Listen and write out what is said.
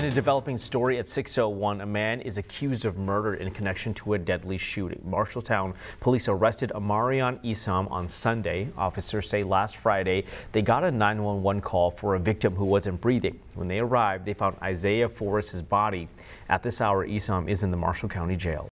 In a developing story at 6:01, a man is accused of murder in connection to a deadly shooting. Marshalltown police arrested Ammarion Isom on Sunday. Officers say last Friday they got a 911 call for a victim who wasn't breathing. When they arrived, they found Isaiah Forrest's body. At this hour, Isom is in the Marshall County Jail.